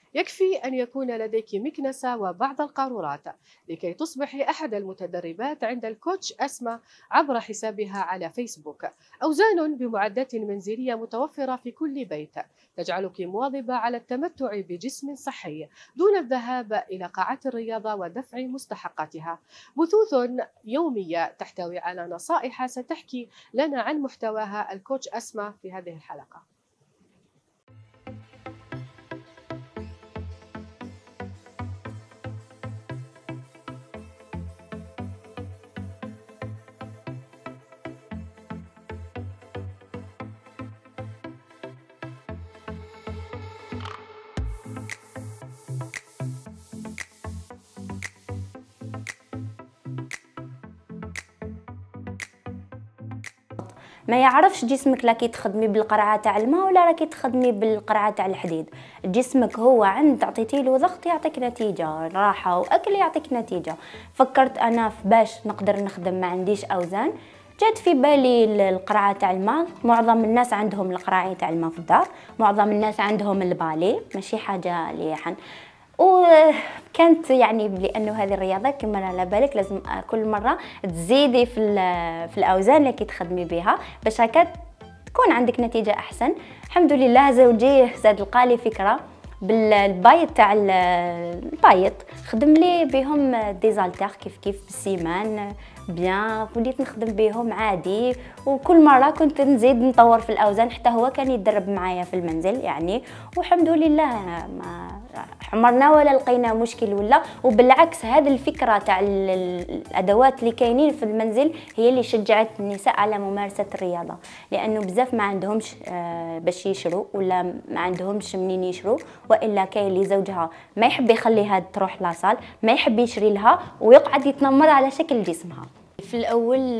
يكفي أن يكون لديك مكنسة وبعض القارورات لكي تصبحي أحد المتدربات عند الكوتش أسماء عبر حسابها على فيسبوك. أوزان بمعدات منزلية متوفرة في كل بيت تجعلك مواظبة على التمتع بجسم صحي دون الذهاب إلى قاعات الرياضة ودفع مستحقاتها. بثوث يومية تحتوي على نصائح ستحكي لنا عن محتواها الكوتش أسماء في هذه الحلقة. ما يعرفش جسمك لا كي تخدمي بالقرعه تاع الماء ولا راكي تخدمي بالقرعه تاع الحديد. جسمك هو عند تعطيتي له ضغط يعطيك نتيجه، راحه واكل يعطيك نتيجه. فكرت انا باش نقدر نخدم ما عنديش اوزان، جات في بالي القرعه تاع الماء. معظم الناس عندهم القراعي تاع الماء في الدار، معظم الناس عندهم البالي، ماشي حاجه ليحن. وكانت يعني لانه هذه الرياضه كما على بالك لازم كل مره تزيدي في الاوزان اللي تخدمي بها باش هكا تكون عندك نتيجه احسن. الحمد لله زوجي زاد لقالي فكره بالبايط تاع البايط، خدم لي بهم ديزالتير كيف بالسيمان بيان، وليت نخدم بهم عادي. وكل مره كنت نزيد نطور في الاوزان، حتى هو كان يتدرب معايا في المنزل يعني. والحمد لله ما عمرنا ولا لقينا مشكل ولا. وبالعكس هذه الفكره تاع الادوات اللي كاينين في المنزل هي اللي شجعت النساء على ممارسه الرياضه، لانه بزاف ما عندهمش باش يشروا ولا ما عندهمش منين يشروا، والا كاين اللي زوجها ما يحب يخليها تروح لاصال، ما يحب يشري لها ويقعد يتنمر على شكل جسمها. في الاول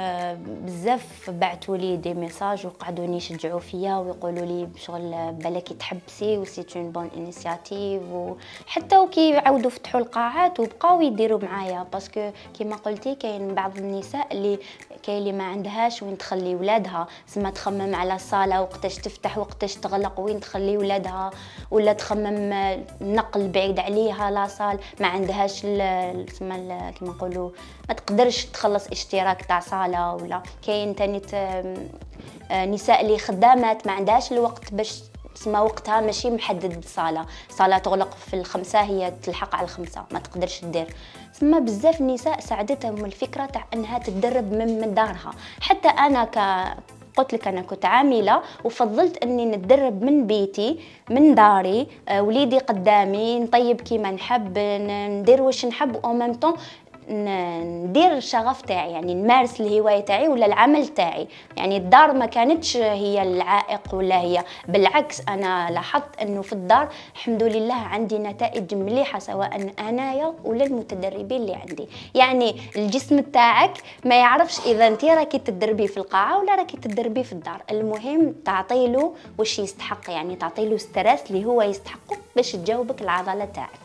بزاف بعثوا لي دي ميساج وقعدوني يشجعوا فيا ويقولوا لي بشغل بالك تحبسي وسي اون بون انيشياتيف. وحتى وكي يعاودوا فتحوا القاعات وبقاو يديروا معايا، باسكو كيما قلتي كاين بعض النساء اللي كاين اللي ما عندهاش وين تخلي ولادها، سما تخمم على الصاله وقتاش تفتح وقتاش تغلق وين تخلي ولادها، ولا تخمم نقل بعيد عليها لاصال، ما عندهاش كيما نقولوا ما تقدرش تخلص اشتراك تاع صاله. ولا كاين تاني نساء اللي خدامات ما عندهاش الوقت باش تسمى وقتها ماشي محدد صاله تغلق في 5 هي تلحق على 5 ما تقدرش تدير. ثم بزاف النساء ساعدتهم الفكره تاع انها تتدرب من دارها. حتى انا قلت لك انا كنت عامله وفضلت اني نتدرب من بيتي من داري، وليدي قدامي، نطيب كيما نحب، ندير واش نحب، او ميم طون ندير الشغف تاعي، يعني نمارس الهوايه تاعي ولا العمل تاعي. يعني الدار ما كانتش هي العائق، ولا هي بالعكس. انا لاحظت انه في الدار الحمد لله عندي نتائج مليحه، سواء انايا ولا المتدربين اللي عندي. يعني الجسم تاعك ما يعرفش اذا انت راكي تدربي في القاعه ولا راكي تدربي في الدار. المهم تعطيله واش يستحق، يعني تعطيله ستريس اللي هو يستحقه باش تجاوبك العضله تاعك.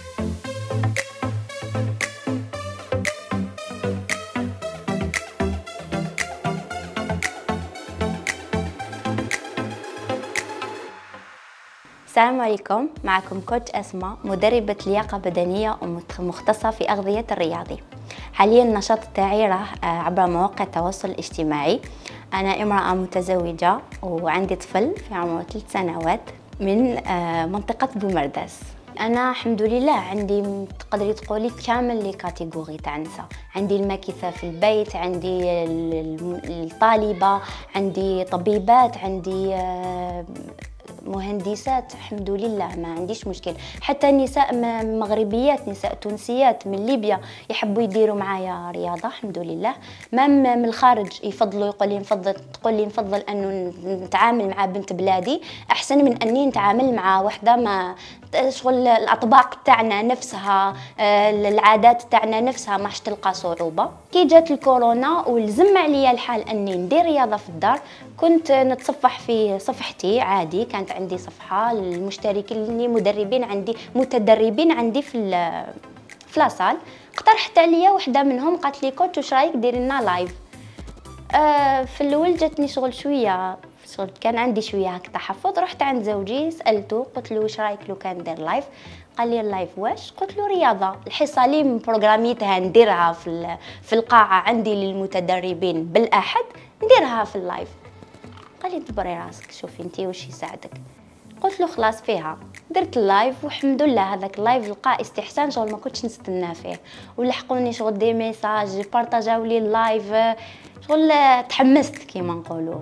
السلام عليكم، معكم كوتش أسماء، مدربة لياقة بدنية ومختصة في أغذية الرياضي. حاليا النشاط تاعي راه عبر مواقع التواصل الاجتماعي. أنا امرأة متزوجة وعندي طفل في عمره 3 سنوات من منطقة بومرداس. انا الحمد لله عندي تقدري تقولي كامل لي كاتيجوري تاع النساء. عندي الماكثه في البيت، عندي الطالبه، عندي طبيبات، عندي مهندسات، الحمد لله ما عنديش مشكل. حتى نساء مغربيات، نساء تونسيات من ليبيا يحبوا يديروا معايا رياضه الحمد لله. من الخارج يفضلوا تقول لي نفضل انه نتعامل مع بنت بلادي احسن من اني نتعامل مع وحده ما شغل الاطباق تاعنا نفسها، العادات تاعنا نفسها ما تلقى صعوبه. كي جات الكورونا ولزم عليا الحال اني ندير رياضه في الدار، كنت نتصفح في صفحتي عادي. كانت عندي صفحه للمشتركين اللي متدربين عندي في لاصال. اقترحت عليا وحده منهم قالت لي كوتش واش رايك ديري لنا لايف. في الاول جاتني شغل شويه شغل كان عندي شويه هكا تحفظ، رحت عند زوجي سالته قلت له واش رايك لو كان ندير لايف؟ قال لي اللايف واش؟ قلت له رياضه، الحصه اللي بروغراميتها نديرها في القاعه عندي للمتدربين بالاحد نديرها في اللايف. قال لي دبري راسك شوفي انتي واش يساعدك. قلت له خلاص فيها، درت اللايف والحمد لله هذاك اللايف لقى استحسان شغل ما كنتش نستنى فيه، ولحقوني شغل دي ميساج بارطاجاو لي اللايف، شغل تحمست كيما نقولوا.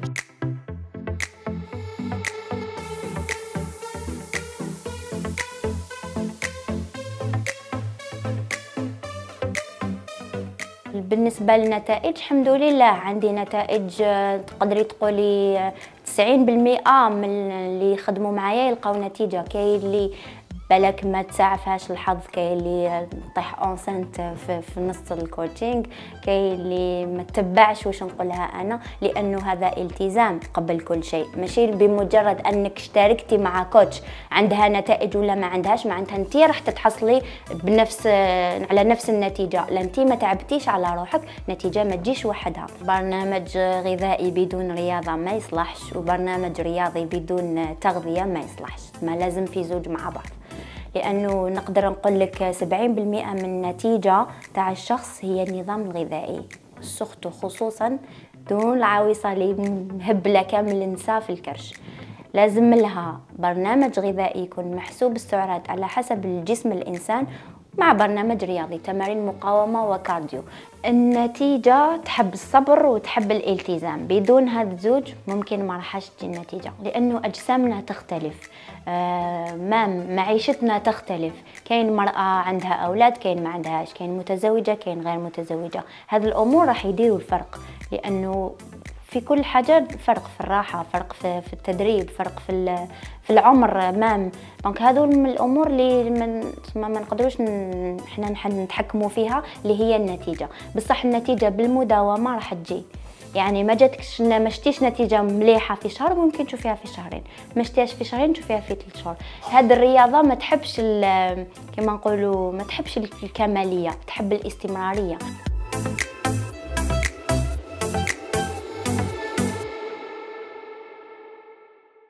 بالنسبه للنتائج الحمد لله عندي نتائج تقدري تقولي 90% من اللي يخدموا معايا يلقاو نتيجه. كاين اللي بالك ما تسعفهاش الحظ، كاين اللي طيح اونسنت في نص الكوتشينغ، كاين اللي ما تتبعش واش نقولها انا، لانه هذا التزام قبل كل شيء. ماشي بمجرد انك اشتركتي مع كوتش عندها نتائج ولا ما عندهاش معناتها انت راح تتحصلي بنفس على نفس النتيجه. لا انت ما تعبتيش على روحك نتيجه ما تجيش وحدها. برنامج غذائي بدون رياضه ما يصلحش، وبرنامج رياضي بدون تغذيه ما يصلحش، ما لازم في زوج مع بعض. لانه نقدر نقول لك 70% من النتيجه تاع الشخص هي النظام الغذائي، السخط خصوصا دون العويصه اللي مهبله كامل النساء في الكرش. لازم لها برنامج غذائي يكون محسوب السعرات على حسب الجسم الانسان، مع برنامج رياضي تمارين مقاومه وكارديو. النتيجه تحب الصبر وتحب الالتزام، بدون هذا الزوج ممكن ما راحش تجي النتيجه، لانه اجسامنا تختلف، معيشتنا تختلف. كاين مرأة عندها أولاد، كاين ما عندهاش، كاين متزوجة، كاين غير متزوجة. هذه الأمور راح يديروا الفرق، لأنه في كل حاجة فرق في الراحة، فرق في التدريب، فرق في العمر. دونك هذول من الأمور اللي ما نقدروش احنا نتحكموا فيها، اللي هي النتيجة. بصح النتيجة بالمداومة راح تجي. يعني ما جاتكش ما شتيش نتيجه مليحه في شهر ممكن تشوفيها في شهرين، ما شتيهاش في شهرين تشوفيها في 3 شهور. هذه الرياضه ما تحبش كما نقولوا ما تحبش الكماليه، تحب الاستمراريه.